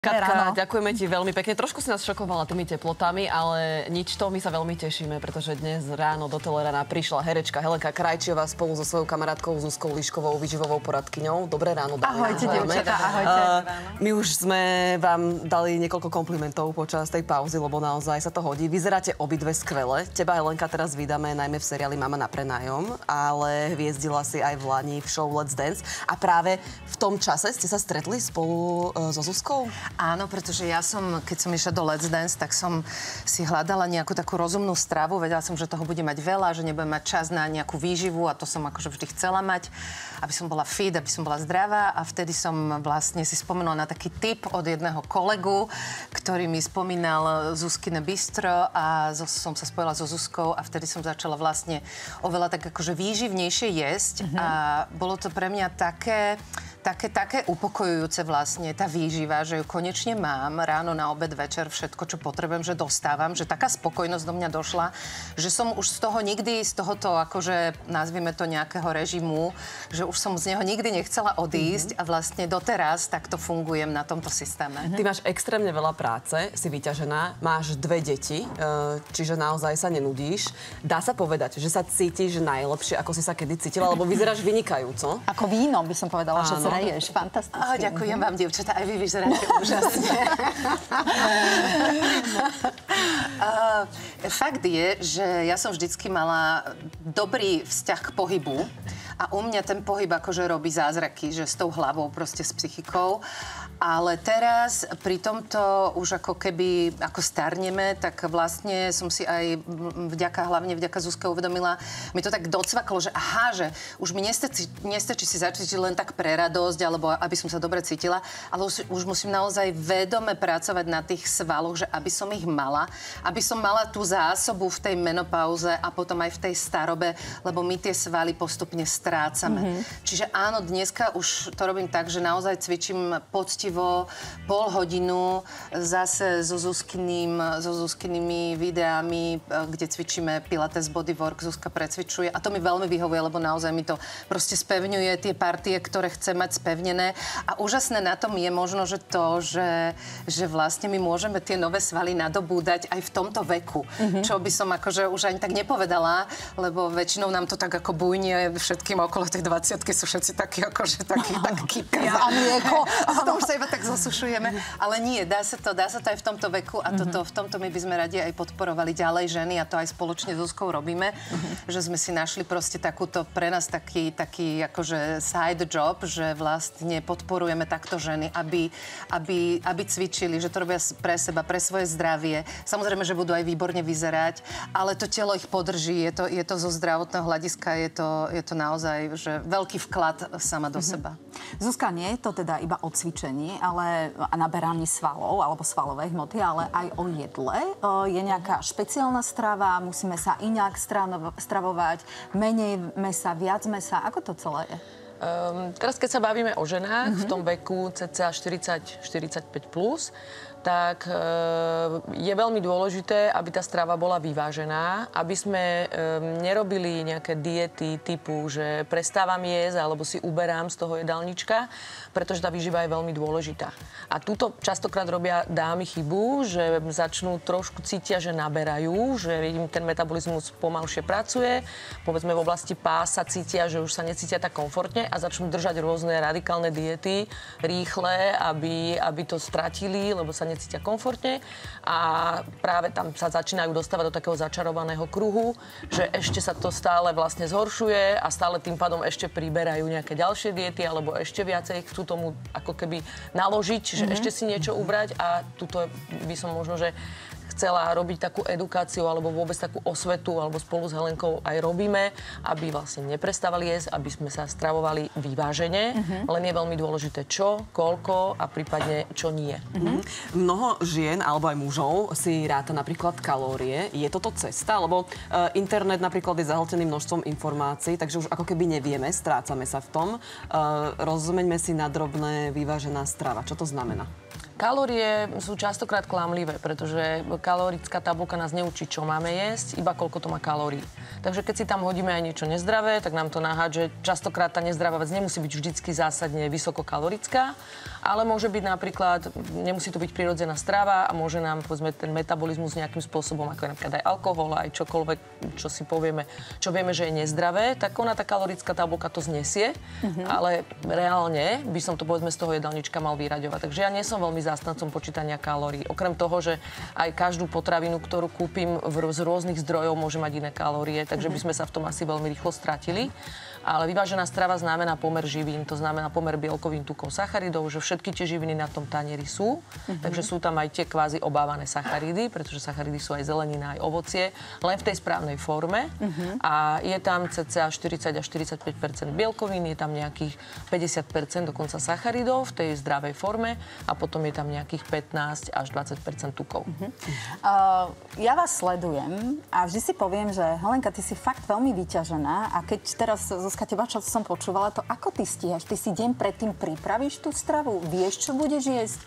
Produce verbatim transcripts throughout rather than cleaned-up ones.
Katka, ďakujeme ti veľmi pekne. Trošku si nás šokovala tými teplotami, ale nič to, my sa veľmi tešíme, pretože dnes ráno do Telerana prišla herečka Helenka Krajčiová spolu so svojou kamarátkou Zuzkou Liškovou, výživovou poradkyňou. Dobré ráno, dámy. Ahojte, dievčatá, ahojte. Uh, my už sme vám dali niekoľko komplimentov počas tej pauzy, lebo naozaj sa to hodí. Vyzeráte obidve skvele. Teba, Helenka, teraz vydáme najmä v seriáli Mama na prenájom, ale hviezdila si aj v lani v show Let's Dance. A práve v tom čase ste sa stretli spolu uh, so Zuzkou? Áno, pretože ja som, keď som išla do Let's Dance, tak som si hľadala nejakú takú rozumnú stravu. Vedela som, že toho bude mať veľa, že nebudem mať čas na nejakú výživu a to som akože vždy chcela mať, aby som bola fit, aby som bola zdravá a vtedy som vlastne si spomenula na taký tip od jedného kolegu, ktorý mi spomínal Zuzkine bistro a zo, som sa spojila so Zuzkou a vtedy som začala vlastne oveľa tak akože výživnejšie jesť mm-hmm. a bolo to pre mňa také... Také, také upokojujúce vlastne tá výživa, že ju konečne mám ráno, na obed, večer, všetko, čo potrebujem, že dostávam, že taká spokojnosť do mňa došla, že som už z toho nikdy, z tohoto akože, nazvime to nejakého režimu, že už som z neho nikdy nechcela odísť mm-hmm. a vlastne doteraz takto fungujem na tomto systéme. Ty máš extrémne veľa práce, si vyťažená, máš dve deti, čiže naozaj sa nenudíš. Dá sa povedať, že sa cítiš najlepšie, ako si sa kedy cítila, lebo vyzeráš vynikajúco. Ako víno, by som povedala, že zreješ, fantasticky. Oh, ďakujem vám, dievčatá, aj vy vyzeráte úžasne. uh, fakt je, že ja som vždycky mala dobrý vzťah k pohybu a u mňa ten pohyb akože robí zázraky, že s tou hlavou, proste s psychikou. Ale teraz pri tomto už ako keby, ako starneme, tak vlastne som si aj vďaka, hlavne vďaka Zuzke uvedomila, mi to tak docvaklo, že aha, že už mi nestačí, nestačí si začať len tak pre radosť, alebo aby som sa dobre cítila, ale už, už musím naozaj vedome pracovať na tých svaloch, že aby som ich mala, aby som mala tú zásobu v tej menopauze a potom aj v tej starobe, lebo my tie svaly postupne strácame. Mm-hmm. Čiže áno, dneska už to robím tak, že naozaj cvičím poctivo pol hodinu zase so Zuzkyným, so Zuzkynými videami, kde cvičíme Pilates bodywork, Zuzka precvičuje a to mi veľmi vyhovuje, lebo naozaj mi to proste spevňuje tie partie, ktoré chcem mať spevnené a úžasné na tom je možno, že to, že, že vlastne my môžeme tie nové svaly nadobúdať aj v tomto veku, mm-hmm. čo by som akože už ani tak nepovedala, lebo väčšinou nám to tak ako bujnie všetkým okolo tej dvadsiatky sú všetci takí akože takí, takí ja, a mlieko. A to už sa iba tak zosušujeme. Ale nie, dá sa to, dá sa to aj v tomto veku a toto, v tomto my by sme radi aj podporovali ďalej ženy a to aj spoločne s Zuzkou robíme, že sme si našli proste takúto pre nás taký, taký akože side job, že vlastne podporujeme takto ženy, aby, aby, aby cvičili, že to robia pre seba, pre svoje zdravie. Samozrejme, že budú aj výborne vyzerať, ale to telo ich podrží, je to, je to zo zdravotného hľadiska, je to, je to naozaj že veľký vklad sama do seba. Zuzka, nie je to teda iba o cvičení, ale a naberaní svalov alebo svalovej hmoty, ale aj o jedle. Je nejaká špeciálna strava, musíme sa inak stravovať, menej mesa, viac mesa. Ako to celé je? Um, teraz, keď sa bavíme o ženách mm-hmm. v tom veku cca štyridsať štyridsaťpäť plus, tak e, je veľmi dôležité, aby tá strava bola vyvážená, aby sme e, nerobili nejaké diety typu, že prestávam jesť alebo si uberám z toho jedálnička, pretože tá výživa je veľmi dôležitá. A túto častokrát robia dámy chybu, že začnú trošku cítia, že naberajú, že im ten metabolizmus pomalšie pracuje, povedzme v oblasti pása cítia, že už sa necítia tak komfortne a začnú držať rôzne radikálne diety rýchle, aby, aby to stratili, lebo sa necítia komfortne a práve tam sa začínajú dostávať do takého začarovaného kruhu, že ešte sa to stále vlastne zhoršuje a stále tým pádom ešte priberajú nejaké ďalšie diety alebo ešte viacej chcú tomu ako keby naložiť, že mm-hmm. ešte si niečo ubrať a tuto by som možno, že chcela robiť takú edukáciu alebo vôbec takú osvetu, alebo spolu s Helenkou aj robíme, aby vlastne neprestávali jesť, aby sme sa stravovali vyvážene, uh-huh. len je veľmi dôležité čo, koľko a prípadne čo nie. Uh-huh. Mnoho žien alebo aj mužov si ráta napríklad kalórie. Je toto cesta? Lebo uh, internet napríklad je zahltený množstvom informácií, takže už ako keby nevieme, strácame sa v tom. Uh, rozumeňme si na drobné vyvážená strava. Čo to znamená? Kalórie sú častokrát klamlivé, pretože kalorická tabuľka nás neučí, čo máme jesť, iba koľko to má kalórií. Takže keď si tam hodíme aj niečo nezdravé, tak nám to nahádže. Častokrát tá nezdravá vec nemusí byť vždycky zásadne vysokokalorická, ale môže byť napríklad, nemusí to byť prirodzená strava a môže nám, povedzme, ten metabolizmus nejakým spôsobom, ako je napríklad aj alkohol, aj čokoľvek, čo si povieme, čo vieme, že je nezdravé, tak ona tá kalorická tabuľka to znesie, mm-hmm. ale reálne by som to, povedzme, z toho jedálnička mal vyraďovať. Takže ja nie som veľmi zástancom počítania kalórií. Okrem toho, že aj každú potravinu, ktorú kúpim v, z rôznych zdrojov, môže mať iné kalórie, takže by sme sa v tom asi veľmi rýchlo stratili. Ale vyvážená strava znamená pomer živín, to znamená pomer bielkovín, tukov, sacharidov, že všetky tie živiny na tom tanieri sú. Mm-hmm. Takže sú tam aj tie kvázi obávané sacharidy, pretože sacharidy sú aj zelenina, aj ovocie, len v tej správnej forme. Mm-hmm. A je tam cca štyridsať až štyridsaťpäť percent bielkovín, je tam nejakých päťdesiat percent dokonca sacharidov v tej zdravej forme a potom je tam nejakých pätnásť až dvadsať percent tukov. Mm-hmm. Uh, ja vás sledujem a vždy si poviem, že Helenka, ty si fakt veľmi vyťažená a keď teraz Zuzka, teba, čo som počúvala, to ako ty stíhaš? Ty si deň predtým pripravíš tú stravu? Vieš, čo budeš jesť?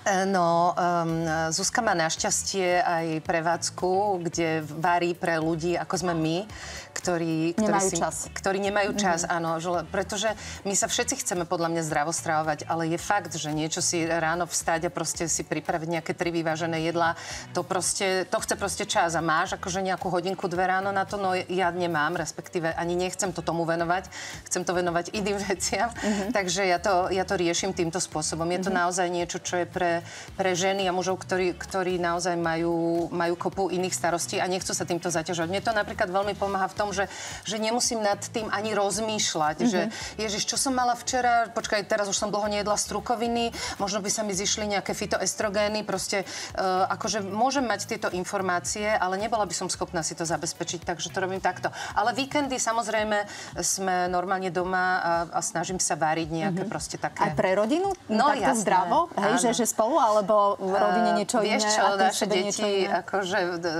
No, um, Zuzka má našťastie aj prevádzku, kde varí pre ľudí, ako sme my, ktorí, ktorí, nemajú si, čas. ktorí nemajú čas. Mm-hmm. Áno, že, pretože my sa všetci chceme podľa mňa zdravo stravovať, ale je fakt, že niečo si ráno vstať a proste si pripraviť nejaké tri vyvážené jedlá, to proste, to chce proste čas a máš akože nejakú hodinku, dve ráno na to, no ja nemám, respektíve ani nechcem to tomu venovať, chcem to venovať iným veciam, mm-hmm. takže ja to, ja to riešim týmto spôsobom. Je to mm-hmm. naozaj niečo, čo je pre pre ženy a mužov, ktorí, ktorí naozaj majú, majú kopu iných starostí a nechcú sa týmto zaťažovať. Mne to napríklad veľmi pomáha v tom, že, že nemusím nad tým ani rozmýšľať, mm-hmm. že ježiš, čo som mala včera, počkaj, teraz už som dlho nejedla strukoviny, možno by sa mi zišli nejaké fytoestrogény, proste uh, akože môžem mať tieto informácie, ale nebola by som schopná si to zabezpečiť, takže to robím takto. Ale víkendy samozrejme sme normálne doma a, a snažím sa váriť nejaké mm-hmm. proste také... Aj pre rodinu? No, takto jasné. Zdravo? Hej, že, že spolu, alebo v rodine niečo uh, iné? Vieš čo, a naše deti, akože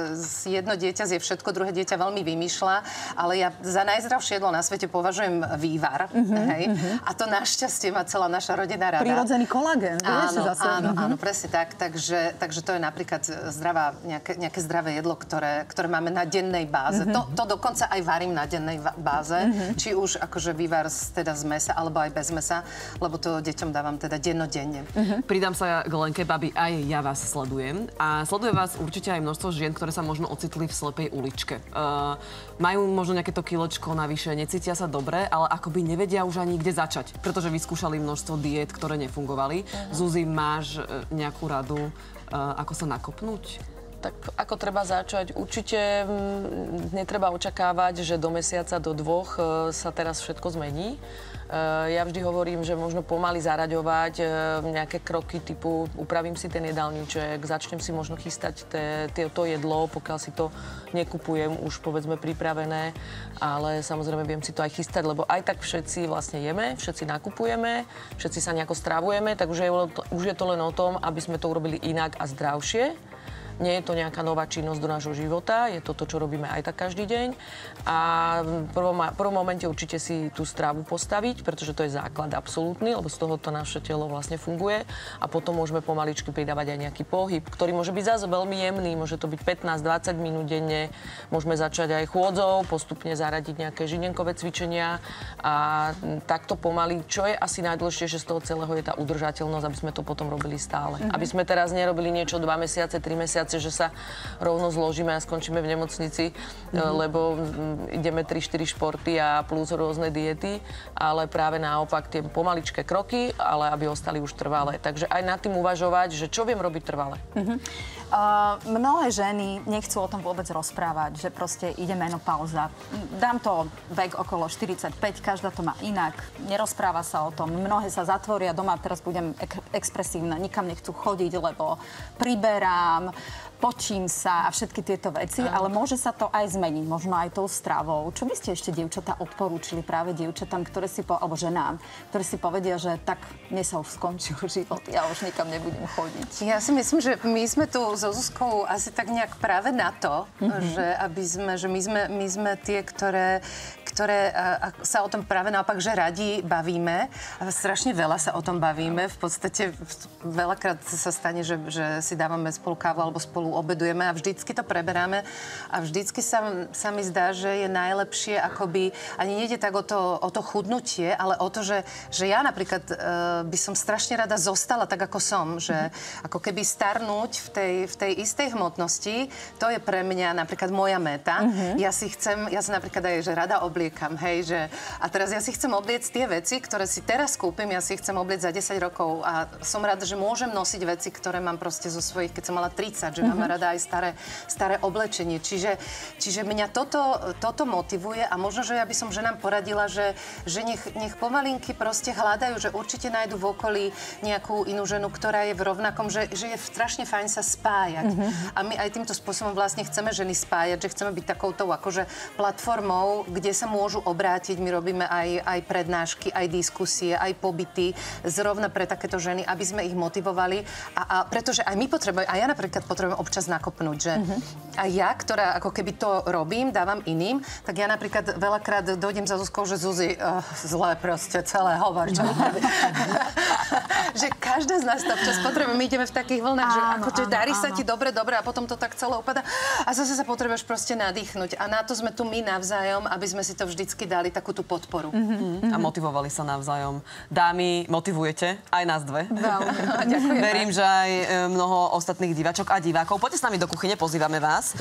jedno dieťa zje všetko, druhé dieťa veľmi vymýšľa, ale ja za najzdravšie jedlo na svete považujem vývar. Uh-huh, hej? Uh-huh. A to našťastie má celá naša rodina rada. Prirodzený kolagén. Áno, zase. áno, uh-huh. áno, presne tak. Takže, takže to je napríklad zdravá, nejaké, nejaké zdravé jedlo, ktoré, ktoré máme na dennej báze. Uh-huh. To, to dokonca aj varím na dennej báze, uh-huh. či už akože vývar z, teda z mesa, alebo aj bez mesa, lebo to deťom dávam teda dennodenne. Uh-huh. Pridám sa k Lenke, babi, aj ja vás sledujem. A sleduje vás určite aj množstvo žien, ktoré sa možno ocitli v slepej uličke. Uh, majú možno nejaké to kilečko navyše, necítia sa dobre, ale akoby nevedia už ani kde začať, pretože vyskúšali množstvo diét, ktoré nefungovali. Uh-huh. Zuzi, máš nejakú radu, uh, ako sa nakopnúť? Tak ako treba začať? Určite m, netreba očakávať, že do mesiaca, do dvoch e, sa teraz všetko zmení. E, ja vždy hovorím, že možno pomaly zaraďovať e, nejaké kroky typu upravím si ten jedálniček, začnem si možno chystať te, te, to jedlo, pokiaľ si to nekupujem už povedzme pripravené, ale samozrejme viem si to aj chystať, lebo aj tak všetci vlastne jeme, všetci nakupujeme, všetci sa nejako stravujeme, tak už je, už je to len o tom, aby sme to urobili inak a zdravšie. Nie je to nejaká nová činnosť do nášho života, je to to, čo robíme aj tak každý deň. A v prvom, prvom momente určite si tú stravu postaviť, pretože to je základ absolútny, lebo z toho to naše telo vlastne funguje. A potom môžeme pomaličky pridávať aj nejaký pohyb, ktorý môže byť zase veľmi jemný, môže to byť pätnásť dvadsať minút denne. Môžeme začať aj chôdzou, postupne zaradiť nejaké židenkové cvičenia a takto pomaly. Čo je asi najdôležitejšie z toho celého je tá udržateľnosť, aby sme to potom robili stále. Mm-hmm. Aby sme teraz nerobili niečo dva mesiace, tri mesiace, že sa rovno zložíme a skončíme v nemocnici, mm-hmm. lebo ideme tri štyri športy a plus rôzne diety, ale práve naopak tie pomaličké kroky, ale aby ostali už trvalé. Takže aj nad tým uvažovať, že čo viem robiť trvale. Mm-hmm. Uh, mnohé ženy nechcú o tom vôbec rozprávať, že proste ide menopauza. Dám to vek okolo štyridsaťpäť, každá to má inak, nerozpráva sa o tom. Mnohé sa zatvoria doma, teraz budem ek- expresívna, nikam nechcú chodiť, lebo priberám, počím sa a všetky tieto veci, Aj. ale môže sa to aj zmeniť, možno aj tou stravou. Čo by ste ešte, dievčatá, odporúčili práve dievčatám, ktoré si po, alebo ženám, ktoré si povedia, že tak mne sa už skončil život, ja už nikam nebudem chodiť. Ja si myslím, že my sme tu so Zuzkou asi tak nejak práve na to, mm-hmm. že aby sme, že my sme, my sme tie, ktoré, ktoré a, a sa o tom práve naopak, že radi bavíme. A strašne veľa sa o tom bavíme. V podstate veľakrát sa stane, že, že si dávame spolu kávu alebo spolu obedujeme a vždycky to preberáme. A vždycky sa, sa mi zdá, že je najlepšie akoby, ani nejde tak o to, o to chudnutie, ale o to, že, že ja napríklad e, by som strašne rada zostala tak, ako som. Že ako keby starnúť v tej, v tej istej hmotnosti, to je pre mňa napríklad moja meta. Mm-hmm. Ja si chcem, ja sa napríklad aj, že rada obliekam, hej, že a teraz ja si chcem obliecť tie veci, ktoré si teraz kúpim, ja si chcem obliecť za desať rokov a som rada, že môžem nosiť veci, ktoré mám proste zo svojich, keď som mala tridsať, že mm-hmm. mám rada aj staré, staré oblečenie. Čiže, čiže mňa toto, toto motivuje a možno, že ja by som ženám poradila, že, že nech, nech pomalinky proste hľadajú, že určite nájdu v okolí nejakú inú ženu, ktorá je v rovnakom, že, že je strašne fajn sa spájať. Mm-hmm. A my aj týmto spôsobom vlastne chceme ženy spájať, že chceme byť takouto akože platformou, kde sa môžu obrátiť. My robíme aj, aj prednášky, aj diskusie, aj pobyty zrovna pre takéto ženy, aby sme ich motivovali. A, a pretože aj my potrebujeme, a ja napríklad potrebujem občas nakopnúť, že mm-hmm. aj ja, ktorá ako keby to robím, dávam iným, tak ja napríklad veľakrát dojdem za Zuzkou, že Zuzi, uh, zle proste celé hovor, čo že každá z nás to občas potrebuje. My ideme v takých vlnách, že ako áno, darí áno. sa ti dobre, dobre a potom to tak celé upadá a zase sa potrebuješ proste nadýchnuť. A na to sme tu my navzájom, aby sme si to vždycky dali takú tú podporu. Mm-hmm. A motivovali sa navzájom. Dámy, motivujete aj nás dve. Veľmi. Verím, že aj mnoho ostatných diváčok a divákov. Poďte s nami do kuchyne, pozývame vás.